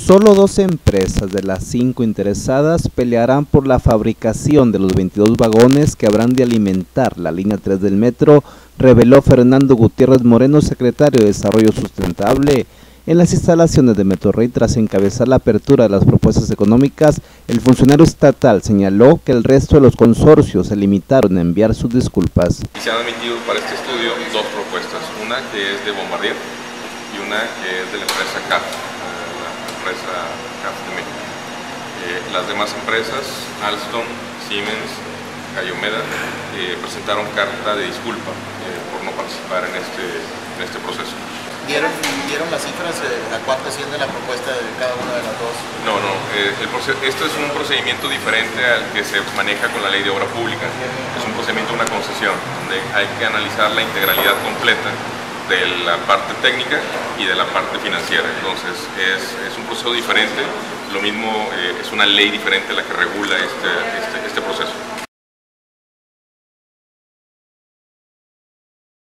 Solo 2 empresas de las 5 interesadas pelearán por la fabricación de los 22 vagones que habrán de alimentar la línea 3 del metro, reveló Fernando Gutiérrez Moreno, secretario de Desarrollo Sustentable. En las instalaciones de Metrorrey, tras encabezar la apertura de las propuestas económicas, el funcionario estatal señaló que el resto de los consorcios se limitaron a enviar sus disculpas. Y se han admitido para este estudio 2 propuestas, una que es de Bombardier y una que es de la empresa CAF, de México. Las demás empresas, Alstom, Siemens, Cayomeda, presentaron carta de disculpa por no participar en este proceso. ¿Dieron las cifras a cuánto asciende la propuesta de cada una de las dos? No, esto es un procedimiento diferente al que se maneja con la ley de obra pública. Es un procedimiento de una concesión, donde hay que analizar la integralidad completa de la parte técnica y de la parte financiera. Entonces es un proceso diferente, lo mismo es una ley diferente la que regula este proceso.